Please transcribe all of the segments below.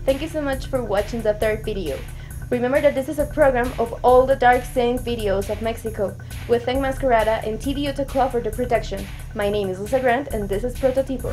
Thank you so much for watching the third video. Remember that this is a program of all the dark scene videos of Mexico. We thank Masquerada and TV Utah for the production. My name is Lisa Grant and this is Prototipo.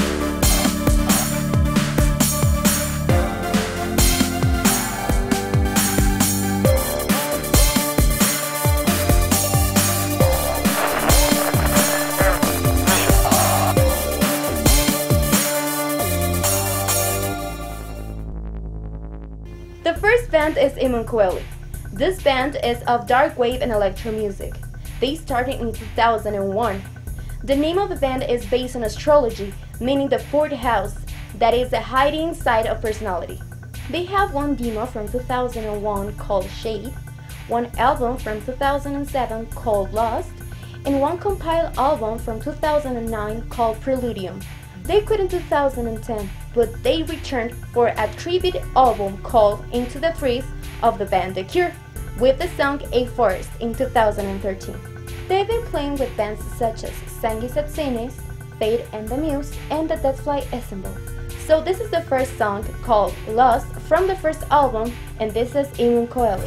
The first band is Imon Coeli. This band is of dark wave and electro music. They started in 2001. The name of the band is based on astrology, meaning the fourth house, that is the hiding side of personality. They have one demo from 2001 called Shade, one album from 2007 called Lost, and one compiled album from 2009 called Preludium. They quit in 2010, but they returned for a tribute album called Into the Trees of the band The Cure, with the song A Forest in 2013. They've been playing with bands such as Sanguis Satsines, Fate and the Muse, and the Deathfly Ensemble. So this is the first song called Lost from the first album, and this is Imon Coeli.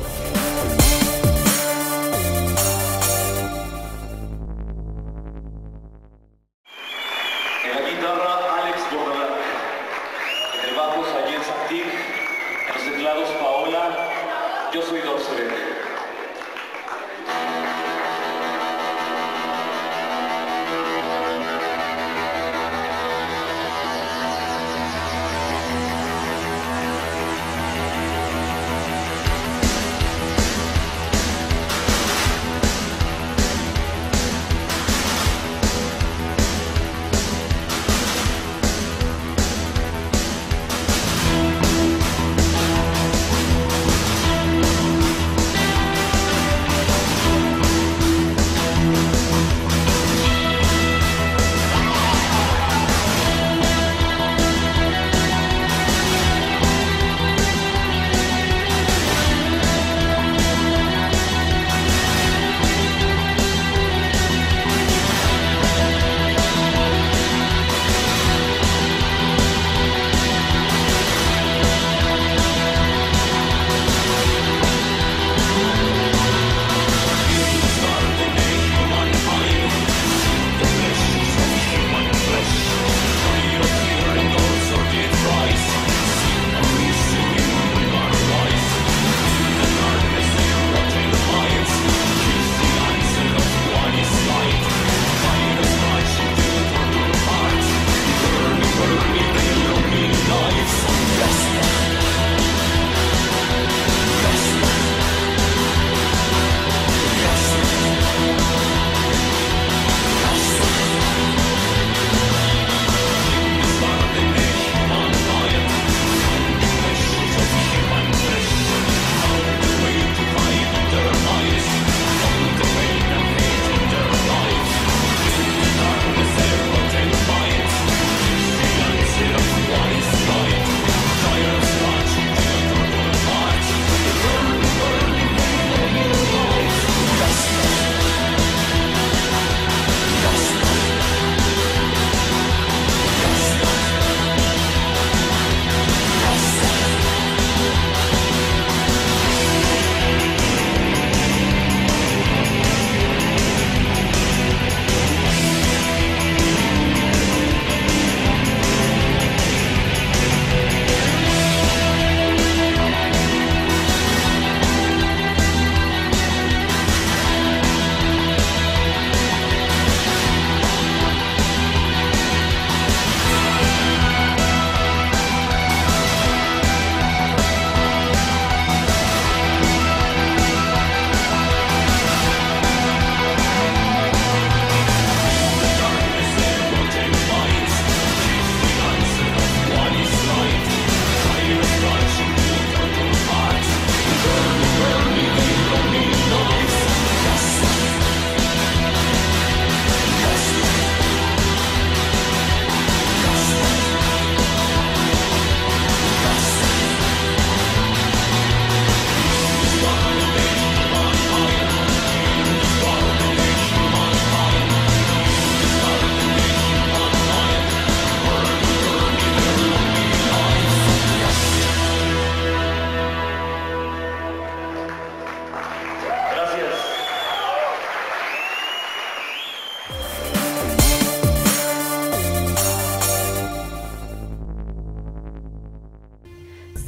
En la guitarra, Alex Borralán. En el bajo, Sayer Santik. En los teclados, Paola. Yo soy Dorsolet.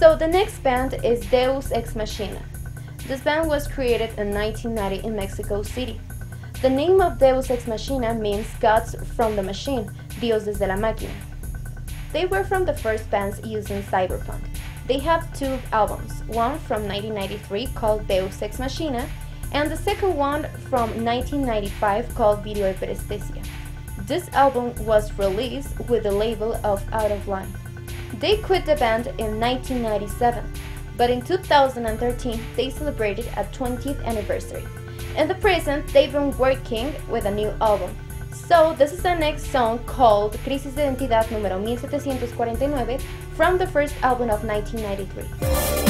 So the next band is Deus Ex Machina. This band was created in 1990 in Mexico City. The name of Deus Ex Machina means gods from the machine, dioses de la máquina. They were from the first bands using cyberpunk. They have two albums, one from 1993 called Deus Ex Machina, and the second one from 1995 called Video Hyperestesia. This album was released with the label of Out of Line. They quit the band in 1997, but in 2013 they celebrated a 20th anniversary. In the present, they've been working with a new album. So this is the next song called Crisis de Identidad número 1749 from the first album of 1993.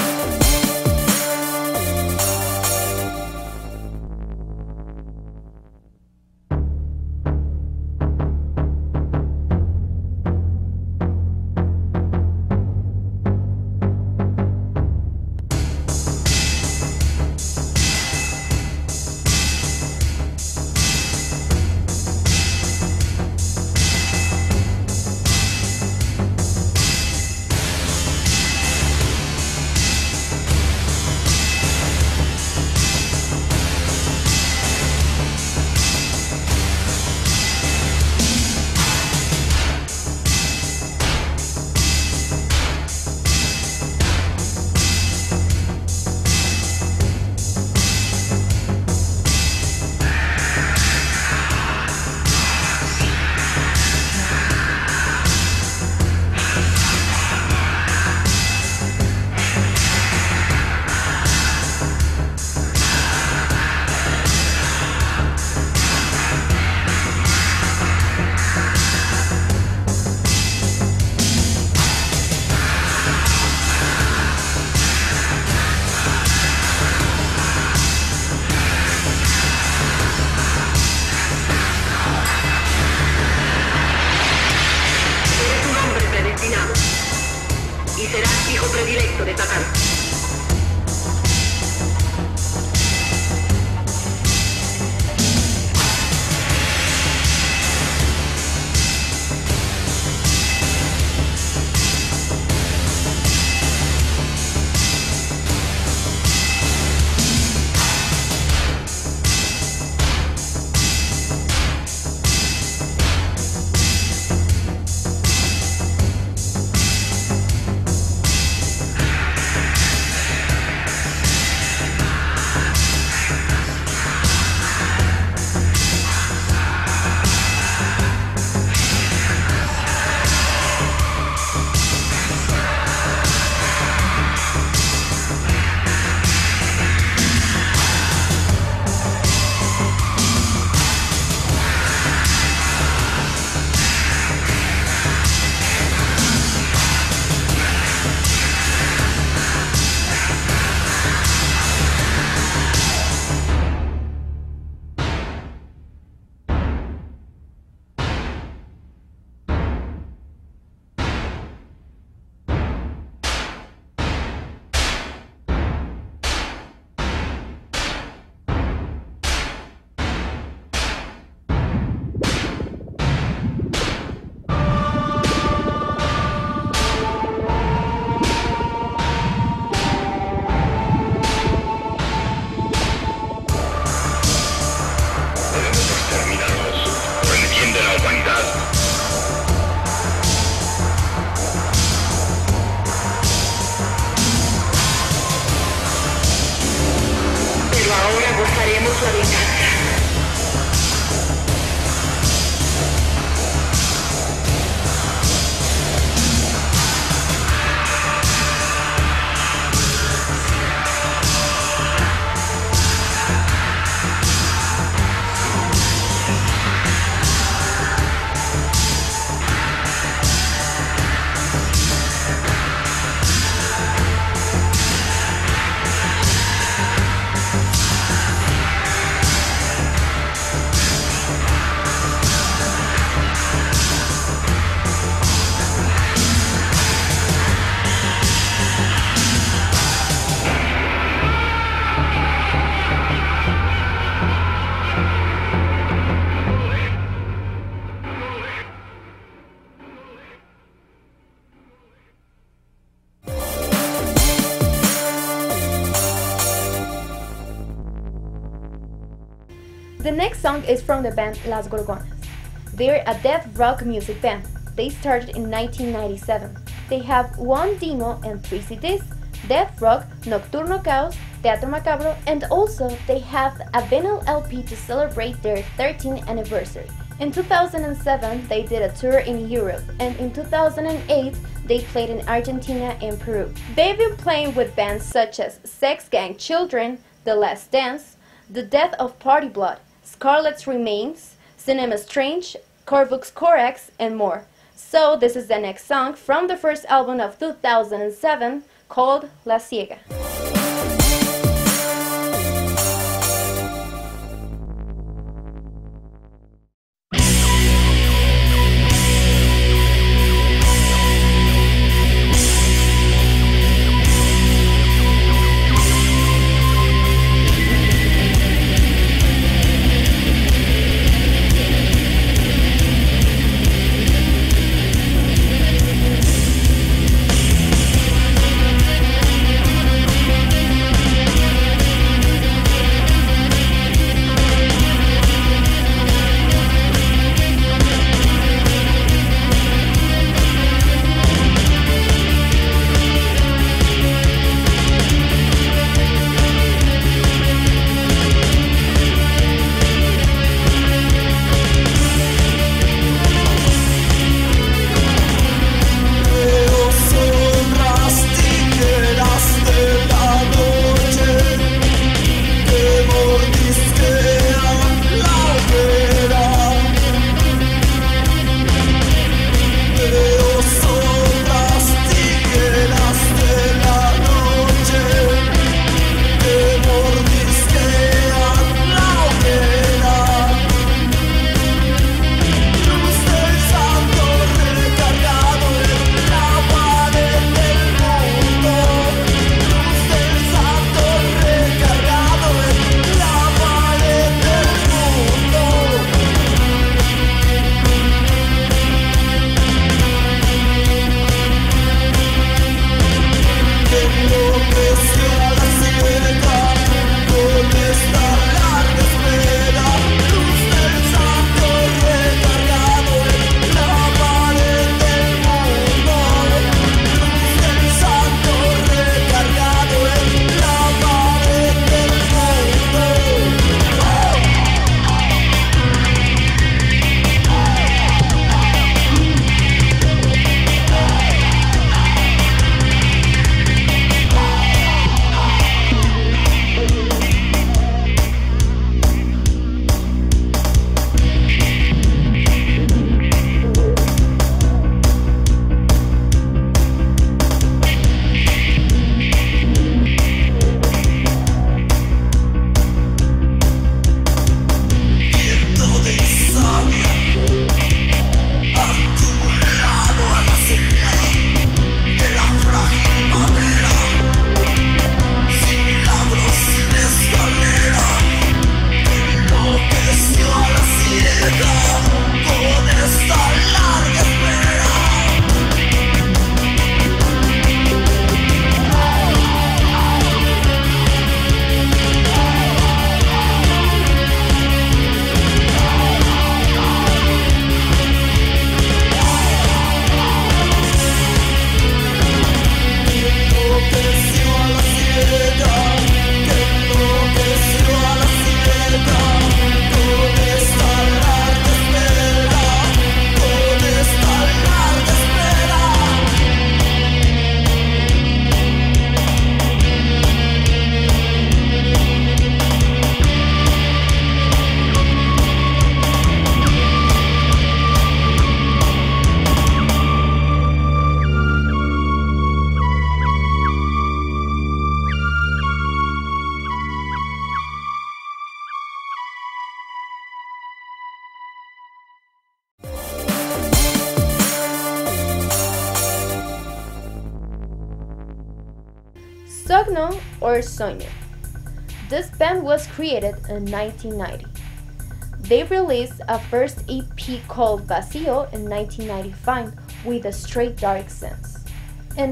Predilecto de Satán. The next song is from the band Las Gorgonas. They're a death rock music band. They started in 1997. They have one demo and 3 CDs, Death Rock, Nocturno Caos, Teatro Macabro, and also they have a vinyl LP to celebrate their 13th anniversary. In 2007, they did a tour in Europe, and in 2008, they played in Argentina and Peru. They've been playing with bands such as Sex Gang Children, The Last Dance, The Death of Party Blood, Scarlet's Remains, Cinema Strange, Corvux Corax, and more. So this is the next song from the first album of 2007 called La Ciega. Sogno or Sueño. This band was created in 1990. They released a first EP called Vacío in 1995 with a straight dark sense. In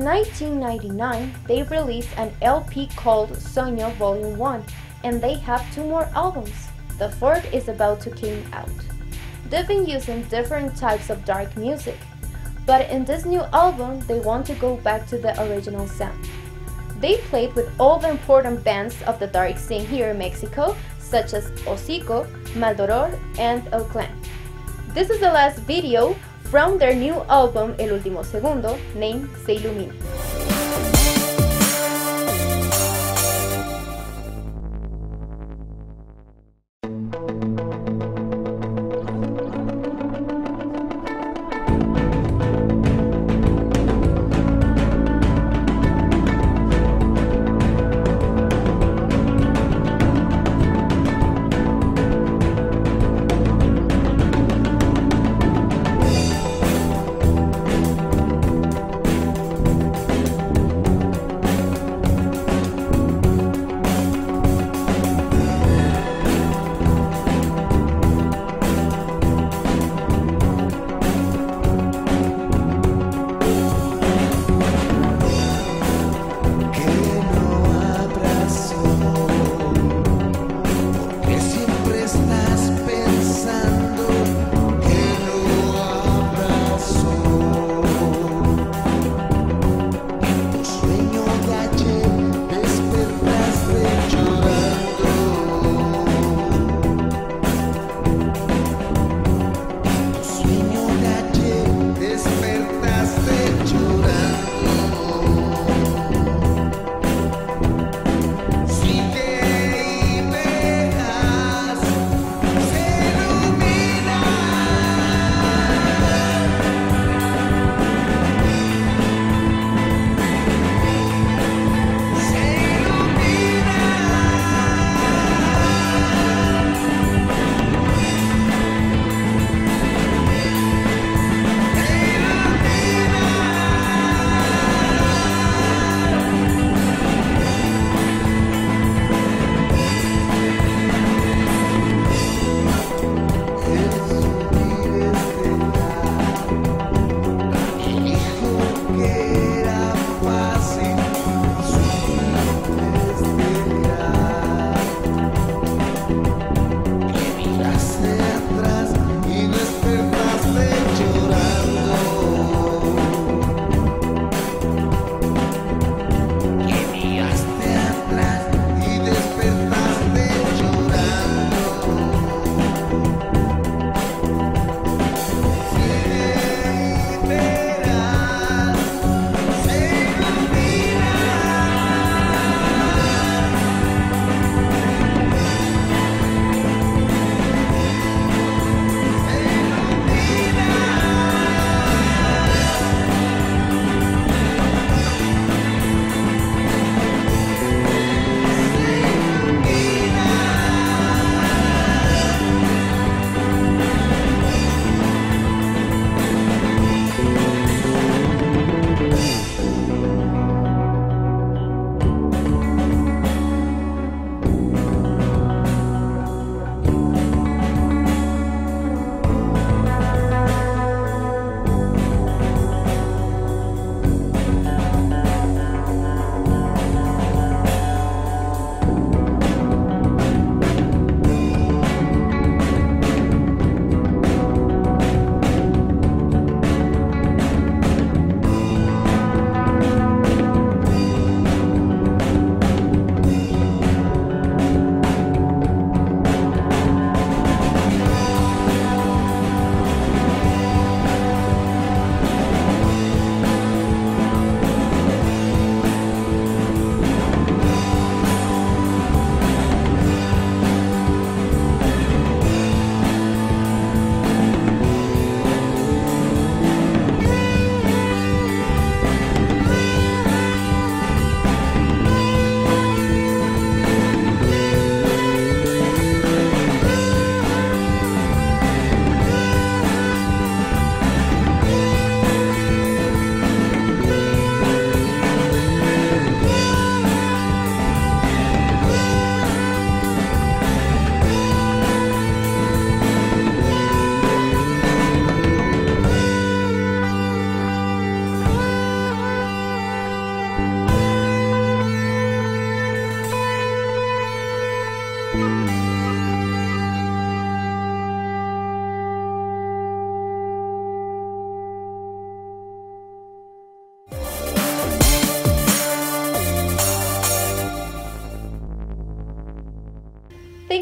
1999, they released an LP called Sueño Volume 1, and they have 2 more albums. The fourth is about to come out. They've been using different types of dark music, but in this new album they want to go back to the original sound. They played with all the important bands of the dark scene here in Mexico, such as Hocico, Maldoror, and El Clan. This is the last video from their new album El Último Segundo, named Se Ilumina.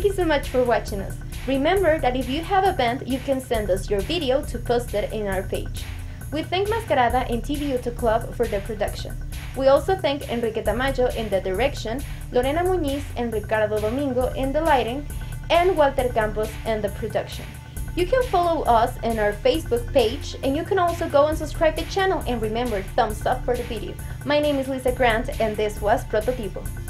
you so much for watching us. Remember that if you have a band, you can send us your video to post it in our page. We thank Mascarada and TV Auto Club for the production. We also thank Enrique Tamayo in the direction, Lorena Muñiz and Ricardo Domingo in the lighting, and Walter Campos in the production. You can follow us on our Facebook page, and you can also go and subscribe to the channel, and remember, thumbs up for the video. My name is Lisa Grant, and this was Prototipo.